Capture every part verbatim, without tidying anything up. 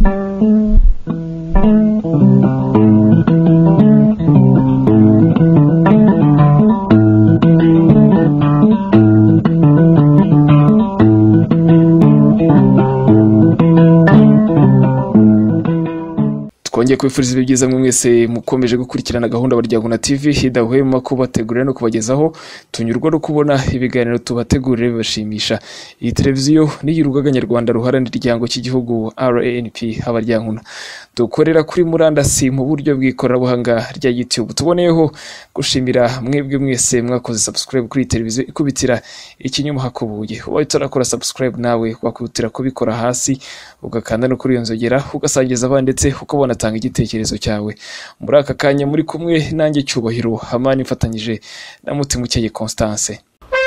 Twongeye kwifuriza ibihe byiza mwe mwese mukomeje gukurikirana gahunda Abaryankuna T V hidahwema kubategurira no kubagezaho tunyurwa no kubona ibiganiro tubategurira bibashimisha. Iyi televiziyo ni y'urugaga Rwanda ruharanira iryango cy'igihugu R A N P Abaryankuna. Dukorera kuri murandasi mu buryo bw'ikoranabuhanga rya YouTube. Tuboneyeho gushimira mwebwe mwese mwakoze subscribe kuri televiziyo ikubitira ikinyuma hakobuye. Ubaye utarakora subscribe nawe wakubitira kubikora hasi ugakanda no kuri yonzogera ugasangiza abandi ndetse ukabona tanga igitekerezo cyawe. Muri aka kanya muri kumwe nanjye Cyubahiro Hamani mfatanyije na mutima ukeye Constance.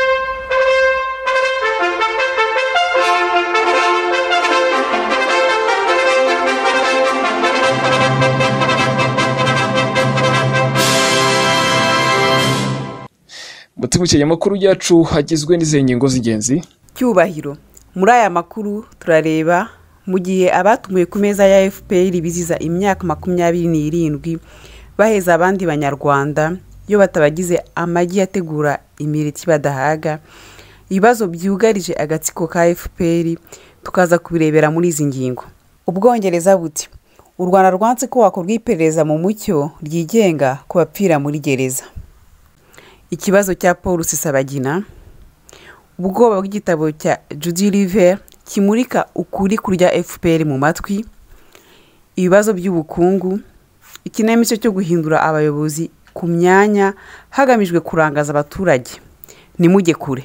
Mutima ukeye makuru yacu hagizwe n'ize ngingo z'ingenzi. Cyubahiro, muri aya makuru turareba mu gihe abatumwe ku meza ya F P R biziza imyaka makumyabiri n'irindwi baheza abandi banyarwanda yo batabagize amagi yategura imiriti badahaga, ibibazo byugarije agatsiko ka F P R tukaza kubirebera muri izi ngingo. Ubwongereza buti u Rwanda rwanze ko hakorwa iperereza mu mucyo Ryigenga ku Bapfira Muri Gereza. Ikibazo cya Rusesabagina, ubwoba bw'igitabo cya Judi Rever kimurika ukuri kurya F P R mu matwi, ibibazo by'ubukungu, ikinamico cyo guhindura abayobozi ku myanya hagamijwe kurangaza abaturage. Nimujye kure.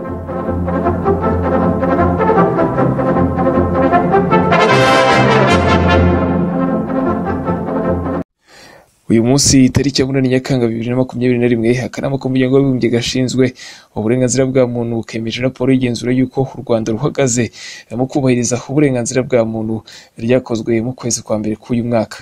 Uyu munsi tariki ya munani Nyakanga bibiri na makumyabiri na rimwe akanama k'umuryango w'abibumbye gashinzwe uburenganzira bwa muntu kemeje raporo y'igenzura y'uko u Rwanda ruhagaze mu kubahiriza uburenganzira bwa muntu ryakozwe mu kwezi kwa mbere k'uyu mwaka.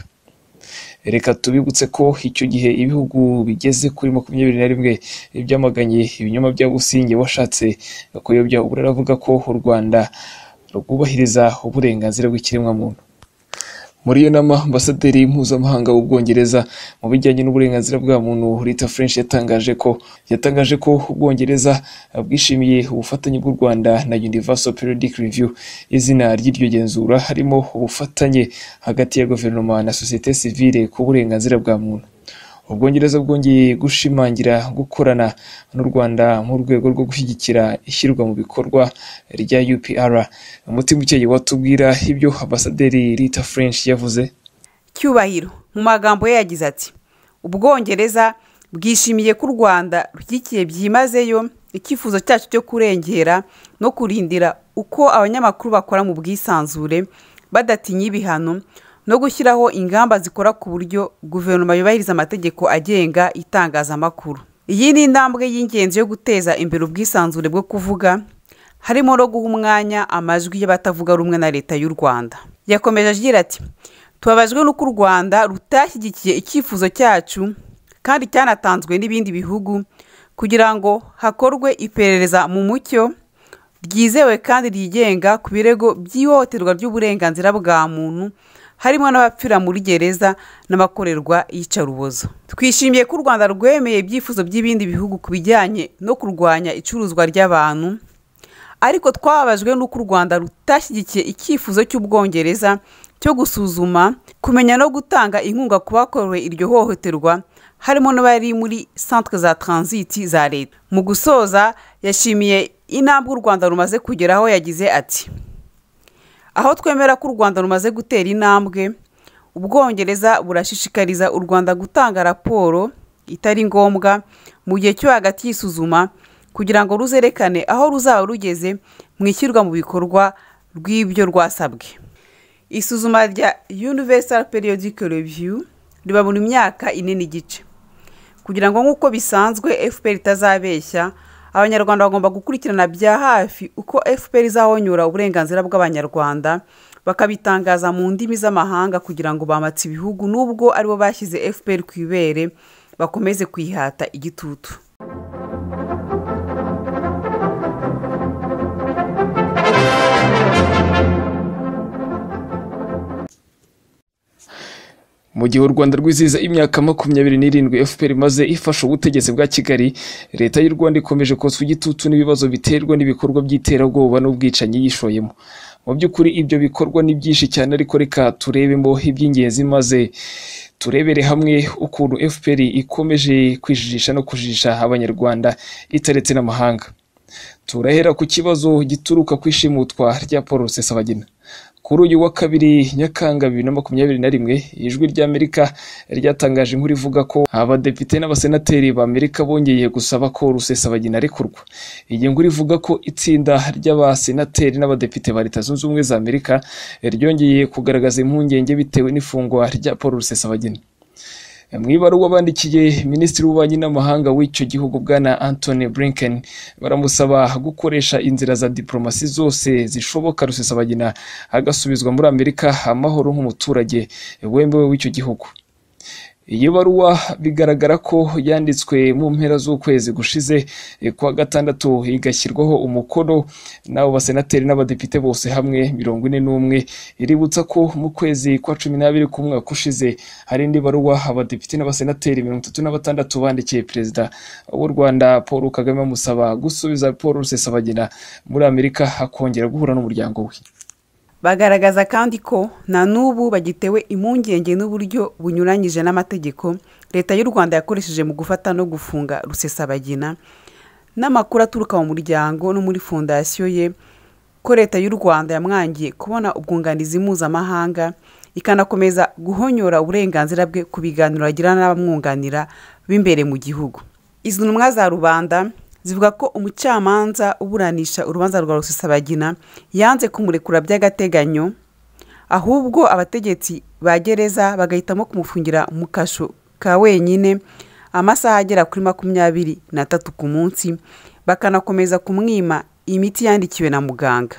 Reka tubibutse ko icyo gihe ibihugu bigeze kuri makumyabiri na rimwe byamaganye ibinyoma bya Businge washatse kuyobya uburavuga ko u Rwanda rwubahiriza uburenganzira bw'ikiremwa muntu. Muri iyo nama ambasaderi mpuzamahanga w'Ubwongereza mu bijyanye n'uburenganzira bwa muntu Rita French yatangaje ko yatangaje ko Ubwongereza bwishimiye ubufatanye bw'u Rwanda na Universal Periodic Review. Izina ry'iryo genzura harimo ubufatanye hagati ya guverinoma na societe civile ku burenganzira bwa muntu. Ubwongereza bwongeye gushimangira gukorana n'u Rwanda mu rwego rwo gushyigikira ishyirwa mu bikorwa rya U P R. Umutima ukeye watubwira ibyo ambasaderi Rita French yavuze. Cyubahiro mu magambo ye yagize ati Ubwongereza bwishimiye ko u Rwanda rushyigikiye byimazeyo icyifuzo cyacu cyo kurengera no kurindira uko abanyamakuru bakora mu bwisanzure badatinya ibihano no gushyiraho ingamba zikora ku buryo guverinoma yubahiriza amategeko agenga itangazamakuru. Iyi ni intambwe y'ingenzi yo guteza imbere ubwisanzure bwo kuvuga, harimo no guha umwanya amajwi y'abatavuga rumwe na leta y'u Rwanda. Yakomeje agira ati tubabajwe n'uko u Rwanda rutashyigikiye icyifuzo cyacu kandi cyanatanzwe n'ibindi bihugu kugira ngo hakorwe iperereza mu mucyo ryizewe kandi ryigenga ku birego by'ihohoterwa ry'uburenganzira bwa muntu, harimo n'abapfira muri gereza n'abakorerwa iyicarubozo. Twishimiye ko u Rwanda rwemeye ibyifuzo by'ibindi bihugu ku bijyanye no kurwanya icuruzwa ry'abantu, ariko twababajwe n'uko u Rwanda rutashyigikiye icyifuzo cy'Ubwongereza cyo gusuzuma, kumenya no gutanga inkunga ku bakorewe iryo hohoterwa, harimo n'abari muri centre za transit za leta. Mu gusoza yashimiye intambwe u Rwanda rumaze kugeraho, yagize ati aho twemera ko u Rwanda rumaze gutera intambwe, Ubwongereza burashishikariza u Rwanda gutanga raporo itari ngombwa mu gihe cyo hagati y'isuzuma kugira ngo ruzerekane aho ruzaba rugeze mu ishyirwa mu bikorwa rw'ibyo rwasabwe. Isuzuma rya Universal Periodic Review riba buri myaka ine n'igice. Kugira ngo nk'uko bisanzwe F P R itazabeshya, Abanyarwanda bagomba gukurikirana bya hafi uko F P R izahonyura uburenganzira bw'Abanyarwanda, bakabitangaza mu ndimi z'amahanga kugira ngo bamatse ibihugu nubwo aribo bashyize F P R ku ibere bakomeze kwihata igitutu. Mu gihe u Rwanda rwizihiza imyaka makumyabiri n'irindwi F P R imaze ifasha ubutegetsi bwa Kigali, leta y'u Rwanda ikomeje kotswa igitutu n'ibibazo biterwa n'ibikorwa by'iterabwoba n'ubwicanyi yishoyemo. Mu by'ukuri ibyo bikorwa ni byinshi cyane, ariko reka turebemo iby'ingenzi maze turebere hamwe ukuntu F P R ikomeje kwijijisha no kujijisha abanyarwanda itaretse n'amahanga. Turahera ku kibazo gituruka ku ishimutwa rya Paul Rusesabagina. Kuri uyu wa kabiri Nyakanga bibiri na makumyabiri na rimwe, ijwi ry'Amerika ryatangaje inkuru ivuga ko abadepite n'abasenateri b'Amerika bongeye gusaba ko Rusesabagina arekurwa. Iyi nkuru ivuga ko itsinda ry'abasenateri n'abadepite ba Leta Zunze Ubumwe za Amerika ryongeye kugaragaza impungenge bitewe n'ifungwa rya Paul Rusesabagina. Mu ibaruwa bandikiye Minisitiri w'Ububanyi n'Amahanga w'icyo gihugu Bwana Antony Blinken, baramusaba gukoresha inzira za diplomasi zose zishoboka Rusesabagina agasubizwa muri Amerika amahoro nk'umuturage wemewe w'icyo gihugu. Iyi baruwa bigaragara ko yanditswe mu mpera z'ukwezi gushize kwa gatandatu, igashyirwaho umukono n'abo basenateri n'abadepite bose hamwe mirongo ine n'umwe. Iributsa ko mu kwezi kwa cumi n'abiri k'umwaka ushize hari indi baruwa abadepite n'abasenateri mirongo itatu na batandatu bandikiye perezida w'u Rwanda Paul Kagame bamusaba gusubiza Paul Rusesabagina muri Amerika akongera guhura n'umuryango we. Bagaragaza kandi ko na n'ubu bagitewe impungenge n'uburyo bunyuranyije n'amategeko leta y'u Rwanda yakoresheje mu gufata no gufunga Rusesabagina, n'amakuru aturuka mu muryango no muri fondasiyo ye ko leta y'u Rwanda yamwangiye kubona ubwunganizi mpuzamahanga, ikanakomeza guhonyora uburenganzira bwe ku biganiro agirana n'abamwunganira b'imbere mu gihugu. Izi ntumwa za rubanda zivuga ko umucamanza uburanisha urubanza rwa Rusesabagina yanze kumurekura by'agateganyo, ahubwo abategetsi ba gereza bagahitamo kumufungira mu kasho ka wenyine amasaha agera kuri makumyabiri n'atatu ku munsi, bakanakomeza kumwima imiti yandikiwe na muganga.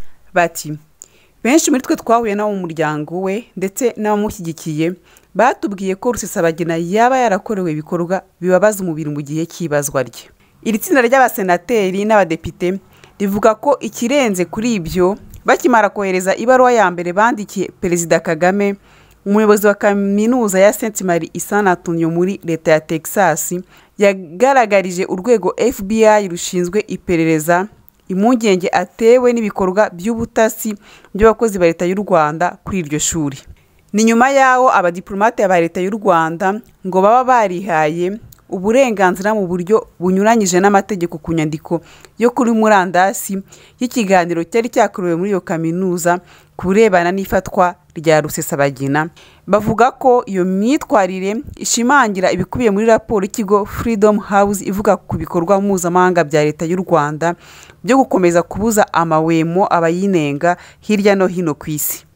Bati benshi muri twe twahuye n'abo mu muryango we ndetse n'abamushyigikiye batubwiye ko Rusesabagina yaba yarakorewe ibikorwa bibabaza umubiri mu gihe cy'ibazwa rye. Iri tsinda ry'abasenateri n'abadepite rivuga ko ikirenze kuri ibyo, bakimara kohereza ibaruwa ya mbere bandikiye Perezida Kagame, umuyobozi wa kaminuza ya Saint Marie i San Antonio muri leta ya Texas yagaragarije urwego F B I rushinzwe iperereza impungenge atewe n'ibikorwa by'ubutasi by'abakozi ba leta y'u Rwanda kuri iryo shuri. Ni nyuma yaho abadiplomate ba leta y'u Rwanda ngo baba barihaye uburenganzira mu buryo bunyuranyije n'amategeko ku nyandiko yo kuri murandasi y'ikiganiro cyari cyakorewe muri iyo kaminuza kurebana n'ifatwa rya Rusesabagina. Bavuga ko iyo myitwarire ishimangira ibikubiye muri raporo y'ikigo Freedom House ivuga ku bikorwa mpuzamahanga bya leta y'u Rwanda byo gukomeza kubuza amahwemo abayinenga hirya no hino ku isi.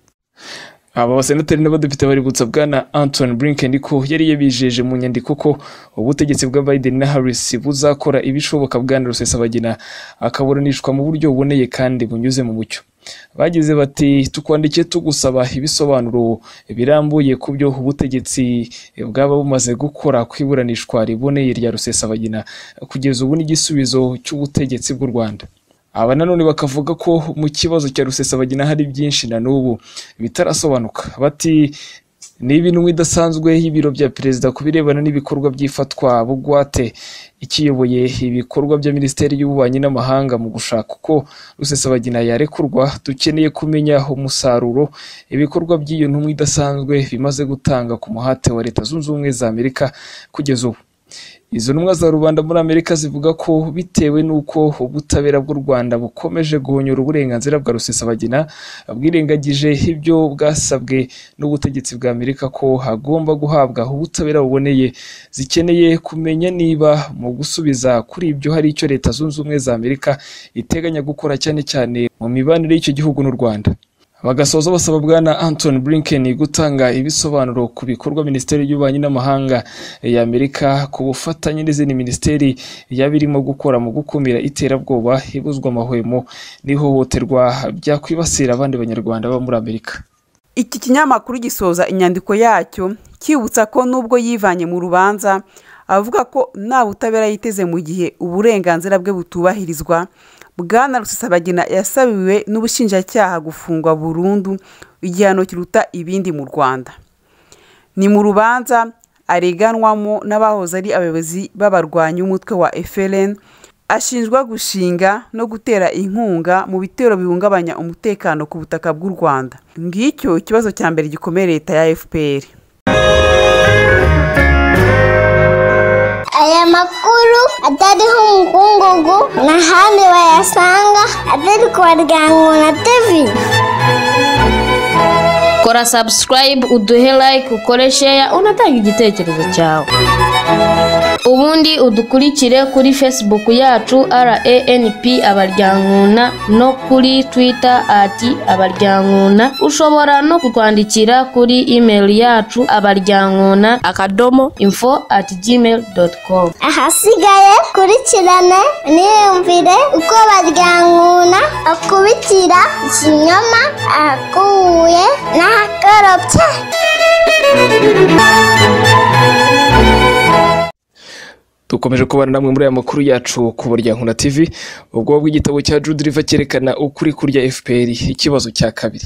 Aba basenateri n'abadepite baributsa Bwana Antony Blinken ko yari yabijeje mu nyandiko ko ubutegetsi bwa Biden na Harris buzakora ibishoboka Bwana Rusesabagina akaburanishwa mu buryo buboneye kandi bunyuze mu mucyo. Bagize bati tukwandikiye tugusaba ibisobanuro birambuye ku byo ubutegetsi bwaba bumaze gukora kwiburanishwa riboneye rya Rusesabagina kugeza ubu n'igisubizo cy'ubutegetsi bw'u Rwanda. Aba nanone bakavuga ko mu kibazo cya Rusesabagina hari byinshi na n'ubu bitarasobanuka. Bati ni ibintu bidasanzwe y'ibiro bya perezida ku birebana n'ibikorwa by'ifatwa bugwate ikiyoboye ibikorwa bya Minisiteri y'Ububanyi n'Amahanga mu gushaka uko Rusesabagina yarekurwa. Dukeneye kumenya umusaruro ibikorwa by'iyo ntumwa idasanzwe bimaze gutanga ku muhate wa Leta Zunze Ubumwe za Amerika kugeza ubu. Izo ntumwa za rubanda muri Amerika zivuga ko bitewe n'uko ubutabera bw'u Rwanda bukomeje guhonyora uburenganzira bwa Rusesabagina, bwirengagije ibyo bwasabwe n'ubutegetsi bwa Amerika ko hagomba guhabwa ubutabera buboneye, zikeneye kumenya niba mu gusubiza kuri ibyo hari icyo Leta Zunze Ubumwe za Amerika iteganya gukora cyane cyane mu mibanire y'icyo gihugu n'u Rwanda. Bagasoza basaba Bwana Antony Blinken gutanga ibisobanuro ku bikorwa Minisiteri y'Ububanyi n'Amahanga ya Amerika ku bufatanye n'izindi minisiteri yabirimo gukora mu gukumira iterabwoba, ibuzwa amahwemo n'ihohoterwa byakwibasira abandi banyarwanda baba muri Amerika. Iki kinyamakuru gisoza inyandiko yacyo kibutsa ko nubwo yivanye mu rubanza, avuga ko nta butabera yiteze mu gihe uburenganzira bwe butubahirizwa. Bwana Rusesabagina yasabiwe n'ubushinjacyaha gufungwa burundu igihano kiruta ibindi mu Rwanda. ni mu rubanza areganwamo n'abahoze ari abayobozi b'abarwanyi b'umutwe wa F L N, ashinjwa gushinga no gutera inkunga mu bitero bihungabanya umutekano ku butaka bw'u Rwanda. Ngicyo ikibazo cya mbere gikomeye leta ya F P R. Aya makuru atariho umukungugu na handi wayasanga atari ku Abaryankuna T V. Kora subscribe, uduhe like, ukore share, unatanga igitekerezo cyawe. Ubundi udukurikire kuri Facebook yacu R A N P Abaryankuna no kuri Twitter ati Abaryankuna. Ushobora no kutwandikira kuri email yacu abaryankuna akadomo info at gmail dot com. Ahasigaye kurikirane niyumvire uko Abaryankuna akubitira ikinyoma akuye n'akaropye. Dukomeje kubana namwe muri aya makuru yacu ku Abaryankuna T V. Ubwoba bw'igitabo cya Judi Rever cyerekana ukuri kurya F P R, ikibazo cya kabiri.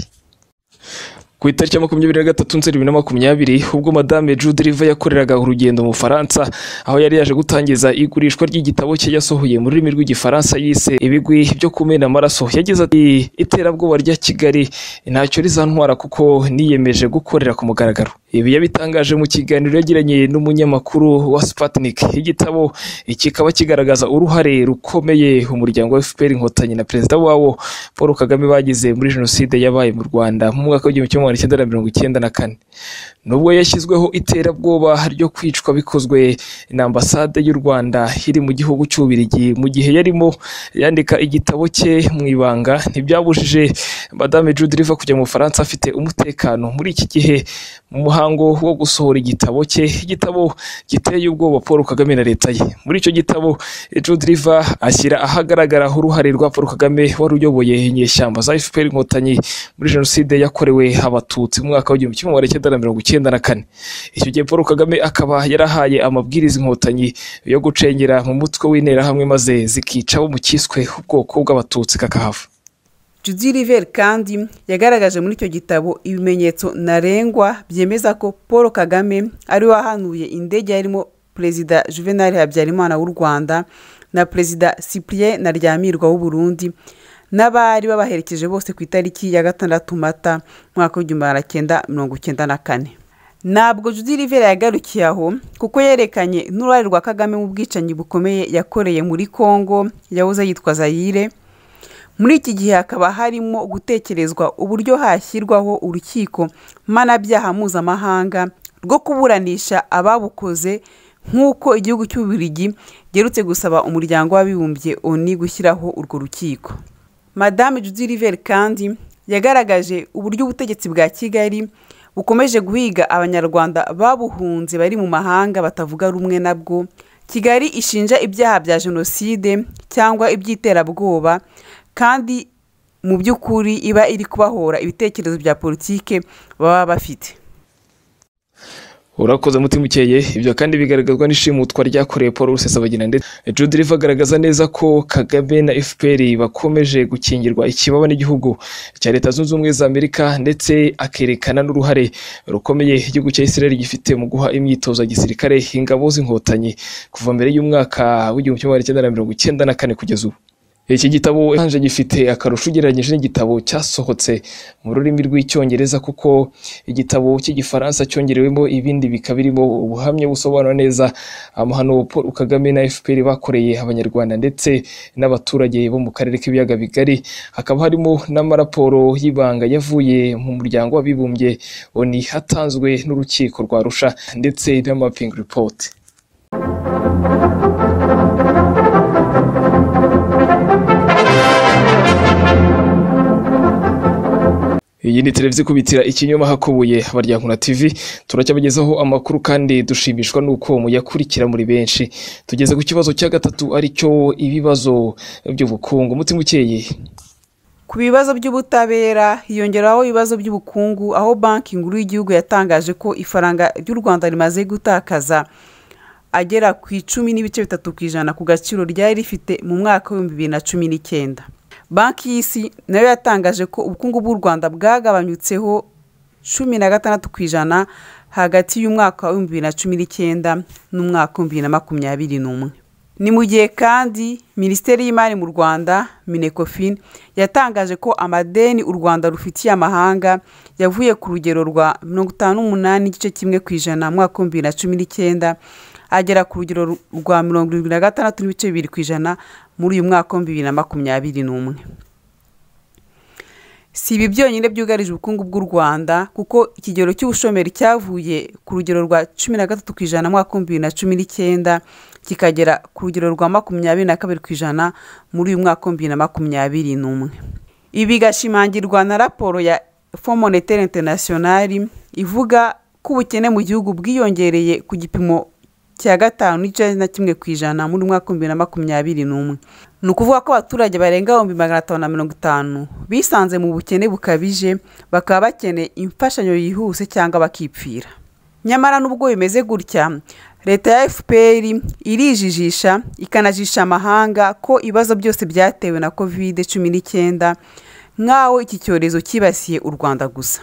Ku itariki ya makumyabiri na gatatu nzeri bibiri na makumyabiri, ubwo Madame Judi Rever yakoreraga urugendo mu Faransa, aho yari yaje gutangiza igurishwa ry'igitabo cye yasohoye mu rurimi rw'igifaransa yise Ibigwi byo kumena amaraso, yagize ati iterabwoba rya Kigali ntacyo rizantwara kuko niyemeje gukorera ku mugaragaro. Ibi yabitangaje mu kiganiro yagiranye n'umunyamakuru wa Sputnik. Igitabo kikaba kigaragaza uruhare rukomeye umuryango wa F P R Inkotanyi na perezida wawo Paul Kagame bagize muri jenoside yabaye mu Rwanda mu mwaka w'igihumbi kimwe magana cyenda mirongo icyenda na kane. Nubwo yashyizweho iterabwoba ryo kwicwa bikozwe na ambasade y'u Rwanda iri mu gihugu cy'Ubirigi mu gihe yarimo yandika igitabo cye mu ibanga, ntibyabujije Madame Judi Rever kujya mu Faransa afite umutekano. Muri iki gihe mu muhango wo gusohora igitabo cye, igitabo giteye ubwoba Paul Kagame na leta ye. Muri icyo gitabo Judi Rever ashyira ahagaragara uruhare rwa Paul Kagame wari uyoboye inyeshyamba za F P R Inkotanyi muri jenoside yakorewe abatutsi mu mwaka w'igihumbi kimwe magana cyenda mirongo icyenda na kane. Icyo gihe Paul Kagame akaba yarahaye amabwiriza Inkotanyi yo gucengera mu mutwe w'interahamwe maze zikica bo mu kiswe ubwoko bw'abatutsi kakahava. Judi Rever kandi yagaragaje muri icyo gitabo ibimenyetso ntarengwa byemeza ko Paul Kagame ari wahanuye indege yarimo Perezida Juvenal Habyarimana w'u Rwanda na Perezida Cyprien Ntaryamirwa w'u Burundi n'abari babaherekeje bose ku itariki ya gatandatu Mata mwaka w'igihumbi magana cyenda mirongo icyenda na kane. Ntabwo Judi Rever yagarukiye aho kuko yerekanye n'uruhare rwa Kagame mu bwicanyi bukomeye yakoreye muri Kongo yahoze yitwa Zaire. Muri iki gihe hakaba harimo gutekerezwa uburyo hashyirwaho urukiko mpanabyaha mpuzamahanga rwo kuburanisha ababukoze, nk'uko igihugu cy'Ubirigi giherutse gusaba umuryango w'abibumbye O N U gushyiraho urwo rukiko. Madame Judi Rever kandi yagaragaje uburyo ubutegetsi bwa Kigali bukomeje guhiga abanyarwanda babuhunze bari mu mahanga batavuga rumwe nabwo. Kigali ishinja ibyaha bya jenoside cyangwa iby'iterabwoba, kandi mu by'ukuri iba iri kubahora ibitekerezo bya politike baba bafite. Urakoze mutima ukeye. Ibyo kandi bigaragazwa n'ishimutwa ryakorewe Paul Rusesabagina. Ndetse Judi Rever agaragaza neza ko Kagame na F P R bakomeje gukingirwa ikibaba n'igihugu cya Leta Zunze Ubumwe za Amerika, ndetse akerekana n'uruhare rukomeye igihugu cya Israel gifite mu guha imyitozo ya gisirikare ingabo z'Inkotanyi kuva mbere y'umwaka w'igihumbi kimwe magana cyenda mirongo icyenda na kane kugeza ubu. Iki gitabo kanje gifite akarusho ugereranyije n'igitabo cyasohotse mu rurimi rw'Icyongereza, kuko igitabo cy'igifaransa cyongerewemo ibindi bikabirimo ubuhamya busobanura neza amahano Paul Kagame na F P R bakoreye abanyarwanda ndetse n'abaturage bo mu karere k'ibiyaga bigari. Hakaba harimo n'amaraporo y'ibanga yavuye mu muryango w'abibumbye O N U hatanzwe n'urukiko rwa Arusha ndetse na mapping report. Iyi ni televiziyo kubitira ikinyoma hakubuye Abaryankuna T V. Turacyabagezaho amakuru kandi dushimishwa nuko muyakurikira muri benshi. Tugeze ku kibazo cya gatatu, ari cyo ibibazo by'ubukungu. Mutima ukeye. Ku bibazo by'ubutabera hiyongeraho ibibazo by'ubukungu, aho banki nkuru y'igihugu yatangaje ko ifaranga ry'u Rwanda rimaze gutakaza agera ku icumi n'ibice bitatu ku ijana ku gaciro ryari rifite mu mwaka w'ibihumbi bibiri na cumi n'icyenda. Banki y'Isi nayo yatangaje ko ubukungu bw'u Rwanda bwagabanyutseho cumi na gatandatu ku ijana hagati y'umwaka w'ibihumbi bibiri na cumi n'icyenda n'umwaka w'ibihumbi bibiri na makumyabiri n'umwe. Ni mu gihe kandi Minisiteri y'Imari mu Rwanda Minecofin yatangaje ko amadeni u Rwanda rufitiye amahanga yavuye ku rugero rwa mirongo itanu n'umunani n'igice kimwe ku ijana mu mwaka w'ibihumbi bibiri na cumi n'icyenda agera ku rugero rwa mirongo irindwi na gatandatu n'ibice bibiri ku ijana muri uyu mwaka w'ibihumbi bibiri na makumyabiri n'umwe. Si ibi byonyine byugarije ubukungu bw'u Rwanda kuko ikigero cy'ubushomeri cyavuye ku rugero rwa cumi na gatatu ku ijana mu mwaka w'ibihumbi bibiri na cumi n'icyenda kikagera ku rugero rwa makumyabiri na kabiri ku ijana muri uyu mwaka w'ibihumbi bibiri na makumyabiri n'umwe. Ibi bigashimangirwa na raporo ya Fond Monetaire International ivuga ko ubukene mu gihugu bwiyongereye ku gipimo cya gatanu n'igice na kimwe ku ijana muri mwaka w'ibihumbi bibiri na makumyabiri n'umwe. Ni ukuvuga ko abaturage barenga ibihumbi magana atanu na mirongo itanu bisanze mu bukene bukabije bakaba bakeneye imfashanyo yihuse cyangwa bakipfira. Nyamara n'ubwo bimeze gutya, leta ya F P R irijijisha ikanajisha amahanga ko ibibazo byose byatewe na covid cumi n'icyenda nk'aho iki cyorezo kibasiye u Rwanda gusa.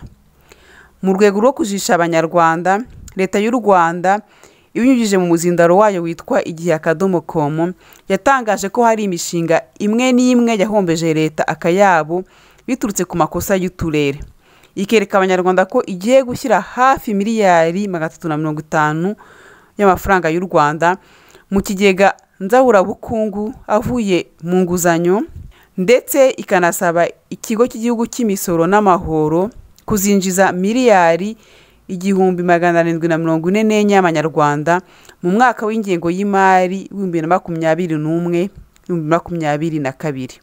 Mu rwego rwo kujisha abanyarwanda, leta y'u Rwanda ibinyujije mu muzindaro wayo witwa igihe akadomo com yatangaje ko hari imishinga imwe n'imwe yahombeje leta akayabo biturutse ku makosa y'uturere. Ikereka abanyarwanda ko igiye gushyira hafi miliyari magana atatu na mirongo itanu y'amafaranga y'u Rwanda mu kigega nzaburabukungu avuye mu nguzanyo, ndetse ikanasaba ikigo cy'igihugu cy'imisoro n'amahoro kuzinjiza miliyari igihumbi magana arindwi na mirongo ine n'enye y'amanyarwanda mu mwaka w'ingengo y'imari w'ibihumbi bibiri na makumyabiri n'umwe ibihumbi makumyabiri na kabiri.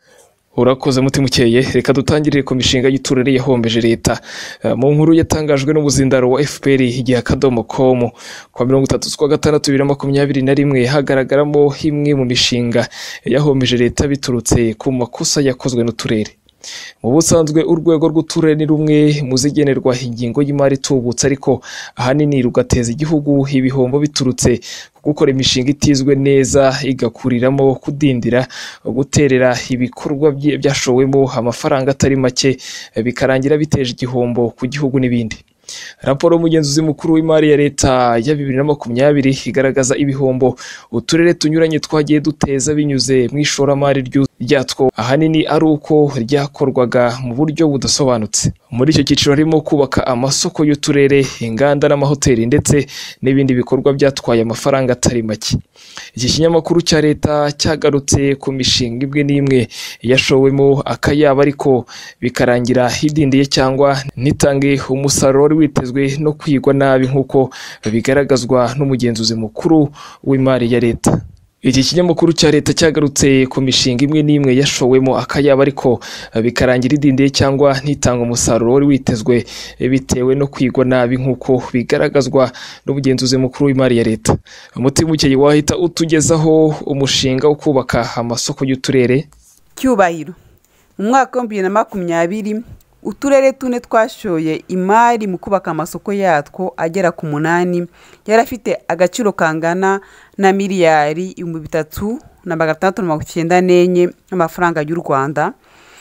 Urakoze mutima ukeye, reka dutangirire ku mishinga y'uturere yahombeje leta. Mu nkuru yatangajwe n'umuzindaro wa F P R igihe akadomo com kwa mirongo itatu z'ukwa gatandatu bibiri na makumyabiri na rimwe hagaragaramo imwe mu mishinga yahombeje leta biturutse ku makosa yakozwe n'uturere. Mu busanzwe urwego rw'uturere ni rumwe mu zigenerwa ingingo y'imari itubutse, ariko ahanini rugateza igihugu ibihombo biturutse ku gukora imishinga itizwe neza igakuriramo kudindira, guterera ibikorwa byashowemo amafaranga atari make bikarangira biteje igihombo ku gihugu n'ibindi. Raporo y'umugenzuzi mukuru w'imari ya leta ya bibiri na makumyabiri igaragaza ibihombo uturere tunyuranye twagiye duteza binyuze mu ishoramari ryatwo, ahanini ari uko ryakorwaga mu buryo budasobanutse. Muri icyo cyiciro harimo kubaka amasoko y'uturere, inganda n'amahoteli ndetse n'ibindi bikorwa byatwaye amafaranga atari make. Iki kinyamakuru cya leta cyagarutse ku mishinga imwe n'imwe yashowemo akayabo ariko bikarangira hidindiye cyangwa ntitange umusaruro witezwe no kwigwa nabi nk'uko bigaragazwa n'umugenzuzi mukuru w'imari ya leta. Iki kinyamakuru cya leta cyagarutse ku mishinga imwe n'imwe yashowemo akayabo ariko bikarangira idindiye cyangwa ntitanga umusaruro wari witezwe bitewe no kwigwa nabi nk'uko bigaragazwa n'umugenzuzi mukuru w'imari ya leta. Umutima ukeye, wahita utugezaho umushinga wo kubaka amasoko y'uturere? Cyubahiro, mu mwaka wa bibiri na makumyabiri uturere tune twashoye imari mu kubaka amasoko yatwo agera ku munani yarafite agaciro kangana na miliyari ibihumbi bitatu na magana atandatu na mirongo icyenda n'enye y'amafaranga y'u Rwanda.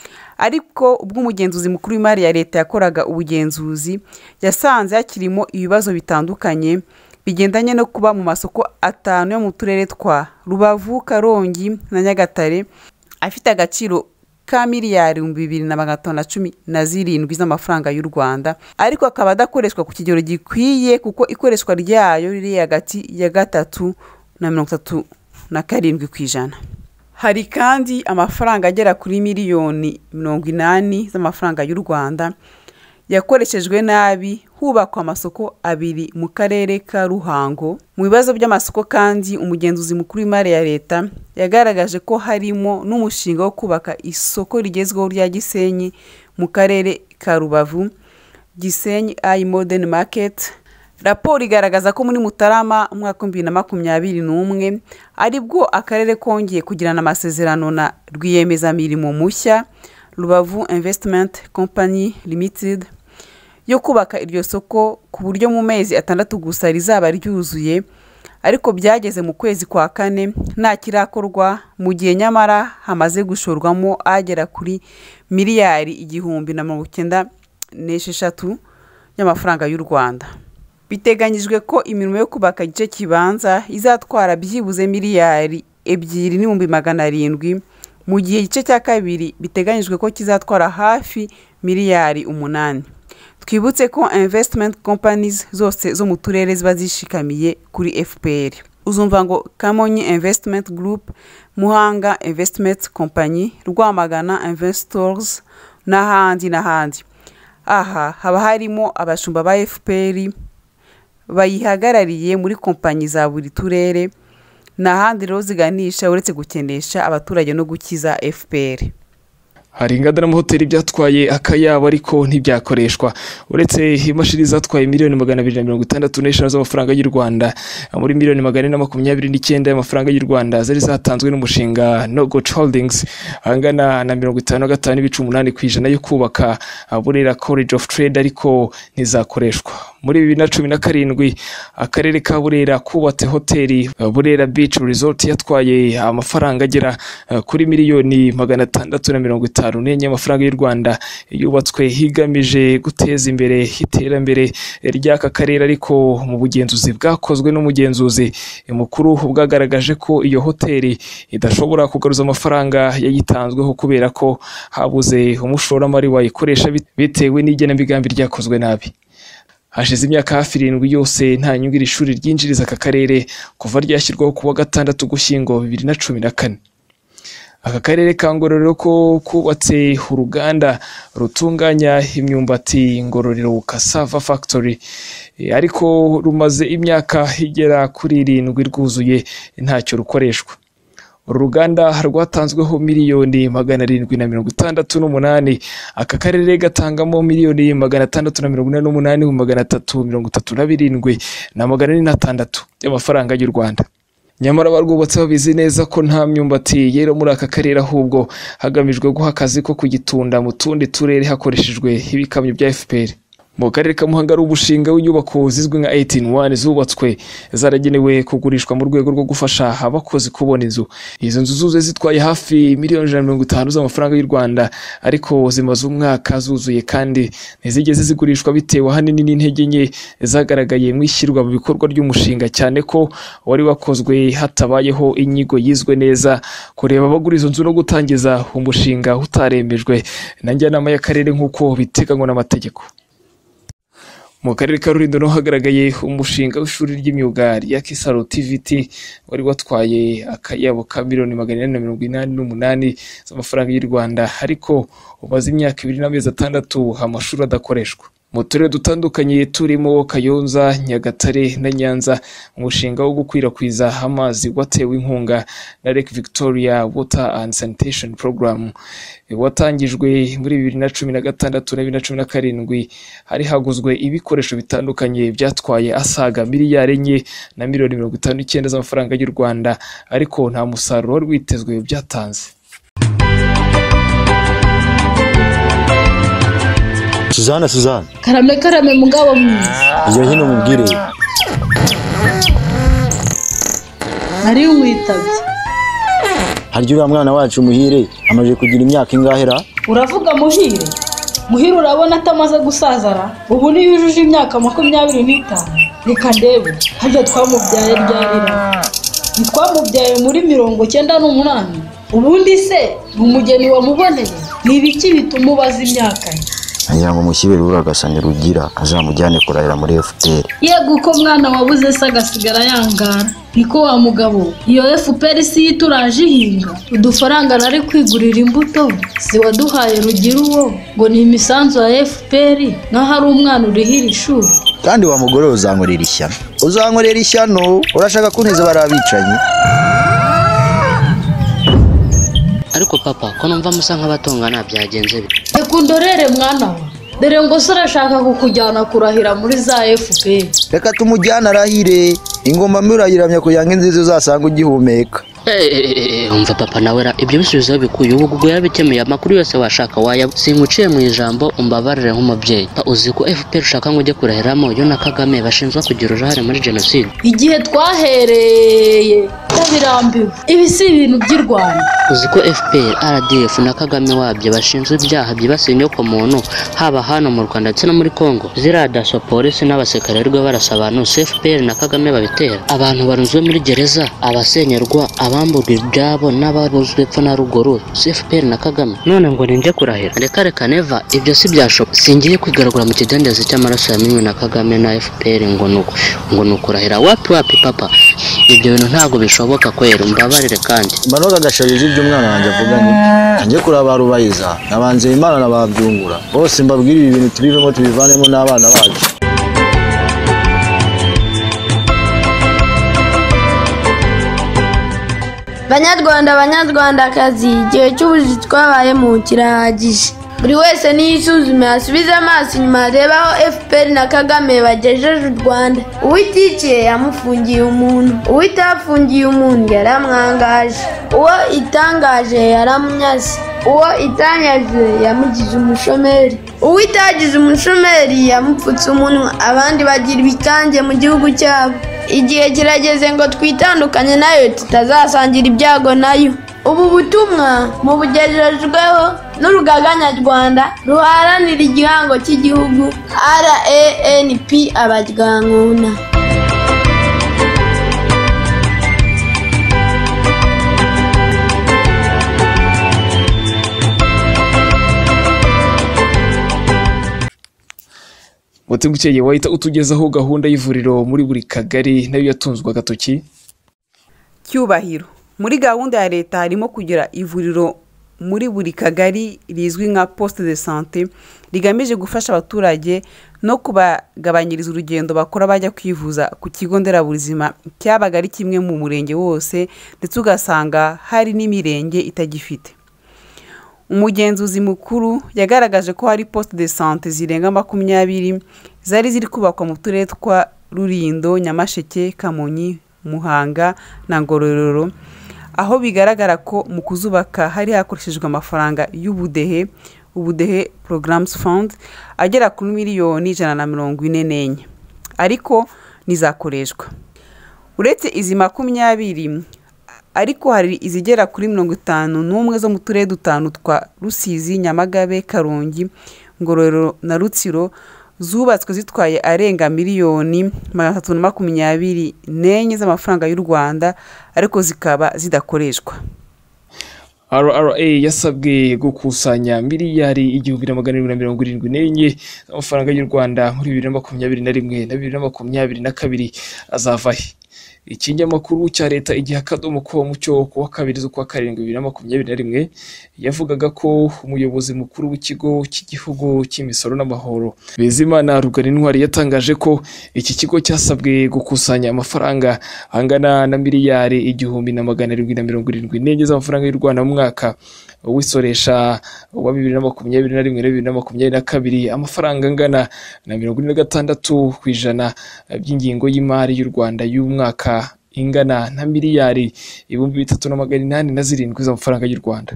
Ariko ubwo umugenzuzi mukuru w'imari ya leta yakoraga ubugenzuzi yasanze hakirimo ibibazo bitandukanye bigendanye no kuba mu masoko atanu yo mu turere twa Rubavu, Karongi na Nyagatare afite agaciro ka miliyari ibihumbi bibiri na magana atanu na cumi na zirindwi z'amafaranga y'u Rwanda, ariko akaba adakoreshwa ku kigero gikwiye kuko ikoreshwa ryayo riri hagati ya gatatu na mirongo itatu na karindwi ku ijana. Hari kandi amafaranga agera kuri miliyoni mirongo inani z'amafaranga y'u Rwanda yakoreshejwe nabi hubakwa amasoko abiri mu karere ka Ruhango. Mu bibazo by'amasoko kandi umugenzuzi mukuru w'imari ya leta yagaragaje ko harimo n'umushinga wo kubaka isoko rigezweho rya Gisenyi mu karere ka Rubavu, Gisenyi I Modern Market. Raporo igaragaza ko muri Mutarama umwaka wa bibiri na makumyabiri n'umwe aribwo akarere kongeye kugirana amasezerano na rwiyemezamirimo mushya Rubavu Investment Company Limited yo kubaka iryo soko ku buryo mu mezi atandatu gusa rizaba ryuzuye, ariko byageze mu kwezi kwa kane nta kirakorwa, mu gihe nyamara hamaze gushorwamo agera kuri miliyari igihumbi na mirongo icyenda n'esheshatu y'amafaranga y'u Rwanda. Biteganyijwe ko imirimo yo kubaka igice kibanza izatwara byibuze miliyari ebyiri n'ibihumbi magana arindwi, mu gihe igice cya kabiri biteganyijwe ko kizatwara hafi miliyari umunani. Twibutse ko investment companies zose zo mu turere ziba zishikamiye kuri F P R. Uzumva ngo Kamonyi Investment Group, Muhanga Investment Company, Rwamagana Investors n'ahandi n'ahandi. Aha haba harimo abashumba ba F P R bayihagarariye muri kompanyi za buri turere, n'ahandi rero ziganisha uretse gukenesha abaturage no gukiza F P R. Hari inganda n'amahoteli byatwaye akayabo ariko ntibyakoreshwa. Uretse imashini zatwaye miliyoni magana abiri na mirongo itandatu n'eshanu z'amafaranga y'u Rwanda, muri miliyoni magana ane na makumyabiri n'icyenda y'amafaranga y'u Rwanda zari zatanzwe n'umushinga No Go Holdings angana na mirongo itanu na gatanu n'ibice umunani ku ijana yo kubaka Burera College of Trade, ariko ntizakoreshwa. Muri bibiri na cumi na karindwi akarere ka Burera kubatse hoteli Burera Beach Resort yatwaye amafaranga agera kuri miliyoni magana atandatu na mirongo itanu n'enye y'amafaranga y'u Rwanda, yubatswe higamije guteza imbere iterambere ry'aka karere, ariko mu bugenzuzi bwakozwe n'umugenzuzi mukuru bwagaragaje ko iyo hoteli idashobora kugaruza amafaranga yayitanzweho kubera ko habuze umushoramari wayikoresha bitewe n'igenamigambi ryakozwe nabi. Hashize imyaka hafi irindwi yose nta nyungu iri shuri ryinjiriza aka karere kuva ryashyirwaho kuwa gatandatu Ugushyingo bibiri na cumi na kane. Aka karere ka Ngororero ko kubatse uruganda rutunganya imyumbati Ngororero Cassava Factory, ariko rumaze imyaka igera kuri irindwi rwuzuye ntacyo rukoreshwa. Uru ruganda rwatanzweho miliyoni magana arindwi na mirongo itandatu n'umunani, aka karere gatangamo miliyoni magana atandatu na mirongo ine n'umunani magana atatu mirongo itatu na birindwi na magana ane na tandatu y'amafaranga y'u Rwanda. Nyamara abarwubatse babizi neza ko nta myumbati yera muri aka karere, ahubwo hagamijwe guha akazi ko kugitunda mu tundi turere hakoreshejwe ibikamyo bya F P R. Mu karere ka Muhanga ubushinga w'inyubako zizwi nka eighteen one zubatswe zaragenewe kugurishwa mu rwego rwo gufasha abakozi kubona inzu. Izo nzu zuzuye zitwaye hafi miliyoni ijana na mirongo itanu z'amafaranga y'u Rwanda, ariko zimaze umwaka zuzuye kandi ntizigeze zigurishwa bitewe ahanini n'intege nke zagaragaye mu ishyirwa mu bikorwa ry'umushinga, cyane ko wari wakozwe hatabayeho inyigo yizwe neza kureba abagura izo nzu no gutangiza umushinga utaremejwe na njyanama y'akarere nk'uko biteganywa n'amategeko. Mu karere ka Rulindo no hagaragaye umushinga w'ishuri ry'imyuga rya Kisaro T V T wari watwaye akayabo ka miliyoni magana ane na mirongo inani n'umunani z'amafaranga y'u Rwanda, ariko umaze imyaka ibiri n'amezi atandatu amashuri adakoreshwa. Mu turere dutandukanye turimo Kayonza, Nyagatare na Nyanza, umushinga wo gukwirakwiza amazi watewe inkunga na Lake Victoria Water and Sanitation Program watangijwe muri bibiri na cumi na gatandatu na bibiri na cumi na karindwi. Hari haguzwe ibikoresho bitandukanye byatwaye asaga miliyari enye na miliyoni mirongo itanu n'icyenda z'amafaranga y'u Rwanda, ariko nta musaruro wari witezwe byatanze. Suzana Suzana karame karame mugabo mwiza iyo hino mubwire ari witabye. Harya uriya mwana wacu Muhire amaze kugira imyaka ingahera? Uravuga Muhire? Muhire urabona atamaze gusazara, ubu ni yujuje imyaka makumyabiri n'itanu. Reka ndebe harya twamubyaye ryarira. Twamubyaye muri mirongo cyenda n'umunani. Ubundi se umugeni wamuboneye ni ibiki bituma ubaza imyaka ye? Agira ngo mushyibere uragasanye rugira azamujyane kurahira muri F P R. Yego ko mwana wabuze se agasigara yangara. Niko wa mugabo, iyo F P R si ituraje ihinga udufaranga nari kwigurira imbuto, si waduhaye rugira uwo ngo ni imisanzu ya F P R na hari umwana urihira ishuri. Kandi wa mugore uzankorera ishyano, uzankorera ishyano, urashaka kuneza barabicanye. Ariko papa ko numva musa nk'abatongana byagenze bite? Ekundorere mwana wa, dore ngo se urashaka kukujyana kurahira muri za F P R. Reka tumujyana arahire, ingoma murayiramya kuyanga inzizo uzasanga ugihumeka. Eh umva papa nawe ra ibyo bisubizo bikuye ubu gugo yabikemuye amakuru yose washaka waya singuciye mu ijambo umbabarire nk'umubyeyi. Uzi ko F P R ushaka ngo ujye kurahiramo yo na Kagame bashinzwe kugira uruhare muri genocide. Igihe twahereye ndabirambiwe ibi si ibintu by'i Rwanda. uzi ko F P R, R D F na Kagame wabyo bashinzwe ibyaha byibasiye inyokomuntu haba hano mu Rwanda ndetse no muri Congo. Ziriya daso polisi n'abasirikare rwe barasa abantu, si F P R na Kagame babitera. Abantu barunzwe muri gereza, abasenyerwa, abamburwa ibyabo n'ababuzwe epfo na ruguru, si F P R na Kagame. None ngo ninjye kurahira? Reka reka neva, ibyo si byashoboka. Singiye kwigaragura mu kidendezi cy'amaraso yamenywe na Kagame na F P R ngo nuko ngo nukurahira. Wapi wapi papa, ibyo bintu ntago bishoboka kwera. Mbabarire kandi Manoga gasharije ibyo umwana wanjye avuga ni kanjye kuraba rubayiza nabanze Imana nababyungura bose mbabwira ibi bintu tubivemo tubivanemo n'abana bacu. Banyarwanda banyarwandakazi, igihe cy'ubuzi twabayemo kirahagije. Buri wese niyisuzume asubize amaso inyuma arebe aho F P R na Kagame bagejeje u Rwanda. Uwitikiye yamufungiye umuntu, uwitafungiye umuntu yaramwangaje, uwo itangaje yaramunyaze, uwo itanyaze yamugize umushomeri, uwitagize umushomeri yamupfutse umunwa, abandi bagira ibikange mu gihugu cyabo. Igihe kirageze ngo twitandukanye nayo, tutazasangira ibyago nayo. Ubu butumwa mu bugejejweho n'urugaga nyarwanda ruharanira igihango cy'igihugu R A N P Abaryankuna. Mutimukeye wahita utugezaho gahunda y'ivuriro muri buri kagari nayo yatunzwe agatoki. Cyubahiro, muri gahunda ya leta harimo kugira ivuriro muri buri kagari rizwi nka poste de santé rigamije gufasha abaturage no kubagabanyiriza urugendo bakora bajya kwivuza ku kigo nderabuzima cyabaga ari kimwe mu murenge wose, ndetse ugasanga hari n'imirenge itagifite. Umugenzuzi mukuru yagaragaje ko hari poste de santé zirenga makumyabiri zari ziri kubakwa mu turere twa Rulindo, Nyamasheke, Kamonyi, Muhanga na Ngororero, aho bigaragara ko mu kuzubaka hari hakoreshejwe amafaranga y'ubudehe ubudehe programs fund agera kuri miliyoni ijana na mirongo ine n'enye, ariko nizakoreshwa. Uretse izi makumyabiri ariko hari izigera kuri mirongo itanu n'umwe zo mu turere dutanu twa Rusizi, Nyamagabe, Karongi, Ngororero na Rutsiro zubatswe zitwaye arenga miliyoni magana atatu na makumyabiri n'enye z'amafaranga y'u Rwanda, ariko zikaba zidakoreshwa. R R A yasabwe gukusanya miliyari igihumbi na magana abiri na mirongo irindwi n'enye z'amafaranga y'u Rwanda muri bibiri na makumyabiri na rimwe na bibiri na makumyabiri na kabiri. Azavahe ikinyamakuru cya leta igihe akadomo ko mucyo ku wa kabiri z'ukwa karindwi bibiri na makumyabiri na rimwe yavugaga ko umuyobozi mukuru w'ikigo cy'igihugu cy'imisoro n'amahoro Bizimana Rugarintwari yatangaje ko iki kigo cyasabwe gukusanya amafaranga angana na miliyari igihumbi na magana arindwi na mirongo irindwi n'enye z'amafaranga y'u Rwanda mu mwaka w'isoresha wa bibiri na makumyabiri na rimwe na bibiri na makumyabiri na kabiri, amafaranga angana na mirongo ine na gatandatu ku ijana by'ingingo y'imari y'u Rwanda y'umwaka ingana na miliyari ibihumbi bitatu na magana inani na zirindwi z'amafaranga y'u Rwanda.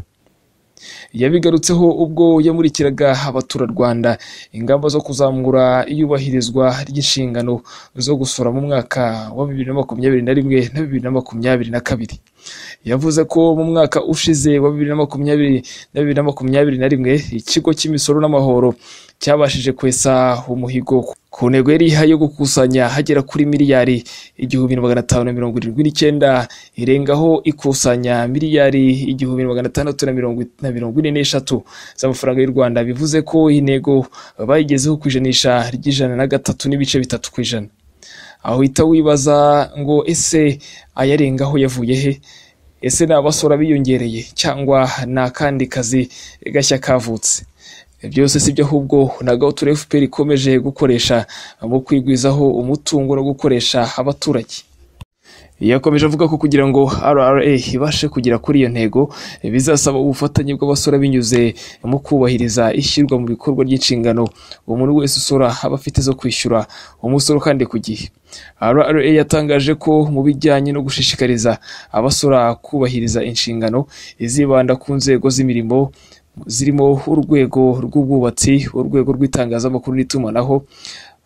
Yabigarutseho ubwo yamurikiraga abaturarwanda ingamba zo kuzamura iyubahirizwa ry'inshingano zo gusora mu mwaka wa bibiri na makumyabiri na rimwe na bibiri na makumyabiri na kabiri. Yavuze ko mu mwaka ushize wa bibiri na makumyabiri na bibiri na makumyabiri na rimwe ikigo cy'imisoro n'amahoro cyabashije kwesa umuhigo ku ntego yari ihaye yo gukusanya hagera kuri miliyari igihumbi na magana atanu na mirongo irindwi n'icyenda, irengaho ikusanya miliyari igihumbi na magana atandatu na mirongo ine n'eshatu z'amafaranga y'u Rwanda. Bivuze ko intego bayigezeho ku ijanisha ry'ijana na gatatu n'ibice bitatu ku ijana. Aho uhita wibaza ngo ese ayarengaho yavuye he? Ese ni abasora biyongereye cyangwa ni akandi kazi gashya kavutse? Byose si byo, ahubwo nagatura F P R ikomeje gukoresha mu kwigwizaho umutungo no gukoresha abaturage. Yakomeje avuga ko kugira ngo R R A ibashe kugera kuri iyo ntego bizasaba ubufatanye bw'abasora binyuze mu kubahiriza ishyirwa mu bikorwa ry'inshingano umuntu wese usora aba afite zo kwishyura umusoro kandi ku gihe. R R A yatangaje ko mu bijyanye no gushishikariza abasora kubahiriza inshingano izibanda ku nzego z'imirimo zirimo urwego rw'ubwubatsi, urwego rw'itangazamakuru n'itumanaho,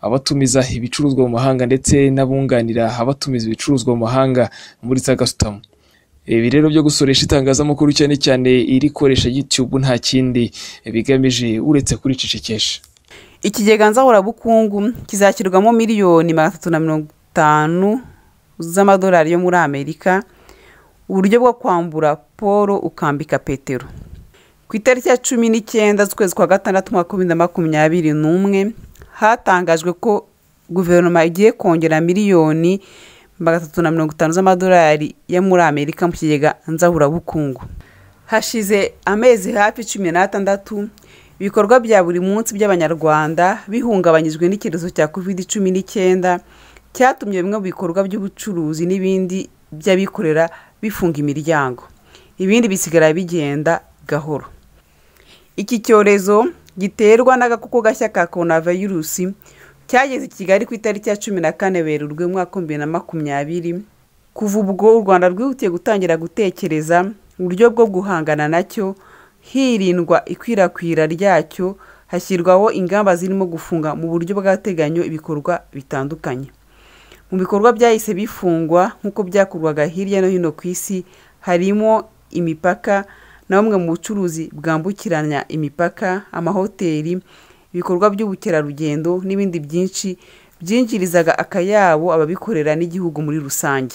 abatumiza ibicuruzwa mu mahanga ndetse n'abunganira abatumiza ibicuruzwa mu mahanga muri za gasutamo. Ibi rero byo gusoresha itangazamakuru cyane cyane irikoresha YouTube nta kindi bigamije uretse kuricecekesha. Ikigega nzahurabukungu kizashyirwamo miliyoni magana atatu na mirongo itanu z'amadolari yo muri Amerika, uburyo bwo kwambura Paul ukambika Petero. Ku itariki ya cumi n'icyenda z'ukwezi kwa gatandatu mwaka wa bibiri na makumyabiri n'umwe hatangajwe ko guverinoma igiye kongera miliyoni magana atatu na mirongo itanu z'amadolari yo muri Amerika mu kigega nzahurabukungu. Hashize amezi hafi cumi n'atandatu ibikorwa bya buri munsi by'abanyarwanda bihungabanyijwe n'icyorezo cya covid cumi n'icyenda cyatumye bimwe mu bikorwa by'ubucuruzi n'ibindi by'abikorera bifunga imiryango, ibindi bisigara bigenda gahoro. Iki cyorezo giterwa n'agakoko gashya ka coronavirus cyageze i Kigali ku itariki ya cumi na kane Werurwe mwaka wa bibiri na makumyabiri. Kuva ubwo u Rwanda rwihutiye gutangira gutekereza uburyo bwo guhangana nacyo, hirindwa ikwirakwira ryacyo, hashyirwaho ingamba zirimo gufunga mu buryo bw'agateganyo ibikorwa bitandukanye. Mu bikorwa byahise bifungwa nk'uko byakorwaga hirya no hino ku isi harimo imipaka na bumwe mu bucuruzi bwambukiranya imipaka, amahoteli, ibikorwa by'ubukerarugendo n'ibindi byinshi byinjirizaga akayabo ababikorera n'igihugu muri rusange.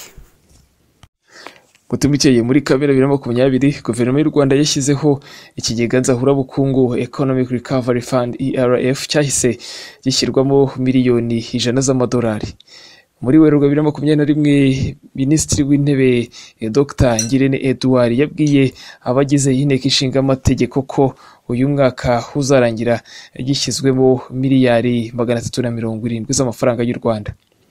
Mutumikeye muri Kamena bibiri na makumyabiri, guverinoma y'u Rwanda yashyizeho ikigega nzahurabukungu Economic Recovery Fund E R F cyahise gishyirwamo miliyoni ijana z'amadolari. Muri Werurwe bibiri na makumyabiri na rimwe, Minisitiri w'Intebe Dr Ngirente Edouard yabwiye abagize inteko ishinga amategeko ko uyu mwaka uzarangira gishyizwemo miliyari magana atatu na mirongo irindwi z'amafaranga y'u Rwanda.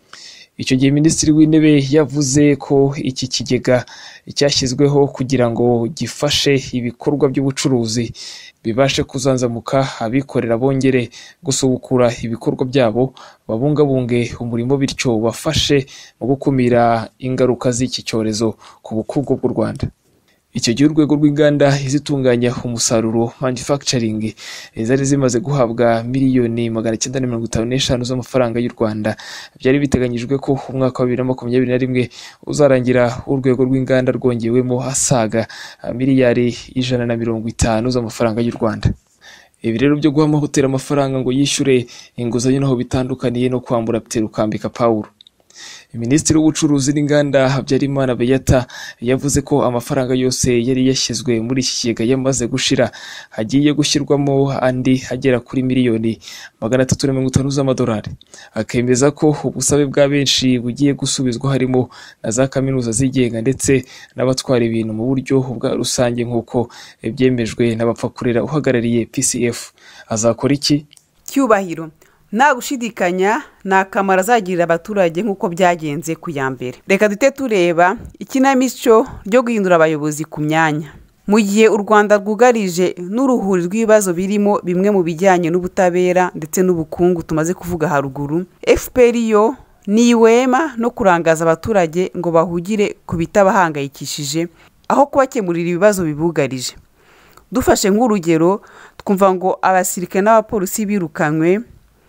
Icyo gihe Minisitiri w'Intebe yavuze ko iki kigega cyashyizweho kugira ngo gifashe ibikorwa by'ubucuruzi bibashe kuzanzamuka, abikorera bongere gusubukura ibikorwa byabo, babungabunge umurimo bityo bafashe mu gukumira ingaruka z'iki cyorezo ku bukungu bw'u Rwanda. Icyo gihe urwego rw'inganda izitunganya umusaruro manufacturing zari zimaze guhabwa miliyoni magana cyenda na mirongo itanu n'eshanu z'amafaranga y'u Rwanda. Byari biteganyijwe ko umwaka wa bibiri na makumyabiri na rimwe uzarangira urwego rw'inganda rwongewemo asaga miliyari ijana na mirongo itanu z'amafaranga y'u Rwanda. Ibi rero byo guha amahoteli amafaranga ngo yishyure inguzanyo naho bitandukaniye no kwambura Petero ukambika Paul. Minisitiri w'ubucuruzi n'inganda Habyarimana Beata yavuze ko amafaranga yose yari yashyizwe muri iki kigega yamaze gushira, hagiye gushyirwamo andi agera kuri miliyoni magana atatu na mirongo itanu z'amadolari. Akemeza ko ubusabe bwa benshi bugiye gusubizwa harimo na za kaminuza zigenga ndetse n'abatwara ibintu mu buryo bwa rusange nk'uko byemejwe n'abapfakurera uhagarariye P C F. Azakora iki? Cyubahiro nta gushidikanya nta kamaro azagirira abaturage nk'uko byagenze ku ya mbere. Reka dute tureba ikinamico ryo guhindura abayobozi ku myanya. Mu gihe u Rwanda rwugarije n'uruhuri rw'ibibazo birimo bimwe mu bijyanye n'ubutabera ndetse n'ubukungu tumaze kuvuga haruguru, F P R yo niwema no kurangaza abaturage ngo bahugire ku bitabahangayikishije aho kubakemurira ibibazo bibugarije. Dufashe nk'urugero twumva ngo abasirikare n'abapolisi birukanywe,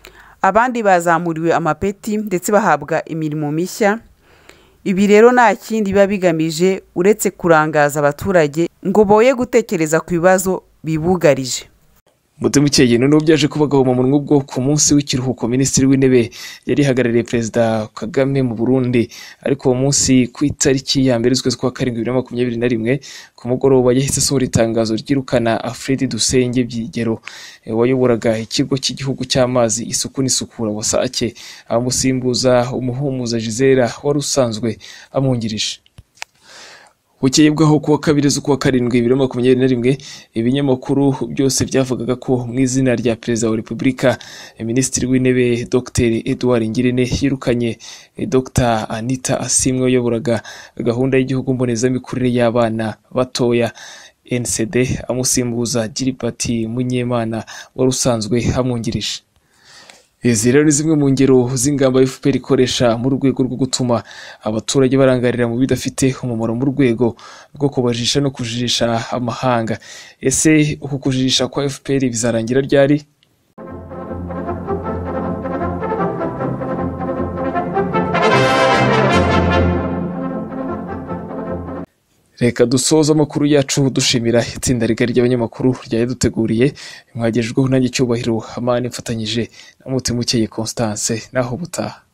abandi bazamuriwe amapeti ndetse bahabwa imirimo mishya. Ibi rero nta kindi biba bigamije uretse kurangaza abaturage ngo boye gutekereza ku bibazo bibugarije. Mutumikeye noneho byaje kubagaho mu munwa ubwo ku munsi w'ikiruhuko Minisitiri w'Intebe yari hagarariye Perezida Kagame mu Burundi, ariko uwo munsi ku itariki ya mbere z'ukwezi kwa karindwi bibiri na makumyabiri na rimwe ku mugoroba yahise asohora itangazo ryirukana Alfred Dusenge Byigero wayoboraga ikigo cy'igihugu cy'amazi isuku n'isukura wasake, amusimbuza umuhumuza Gisela wari usanzwe amwungirije. Bukeye bwaho kuwa kabiri z'ukwa karindwi bibiri na makumyabiri na rimwe ibinyamakuru byose byavugaga ko mu izina rya Perezida wa Repubulika Minisitiri w'Intebe Dr Edouard Ngirente yirukanye Dr Anita Asimwe wayoboraga gahunda y'igihugu mbonezamikurire y'abana batoya N C D, amusimbuza Gilbert Munyemana wari usanzwe amwungirije. Izi rero ni zimwe mu ngero z'ingamba F P R ikoresha mu rwego rwo gutuma abaturage barangarira mu bidafite umumaro mu rwego rwo kubajisha no kujijisha amahanga. Ese uku kujijisha kwa F P R bizarangira ryari? reka dusoza amakuru yacu dushimira itsinda rigari ry'abanyamakuru ryari duteguriye mwagejejweho nanjye Cyubahiro Hamani mfatanyije na Mutimukeye Constance naho butaha.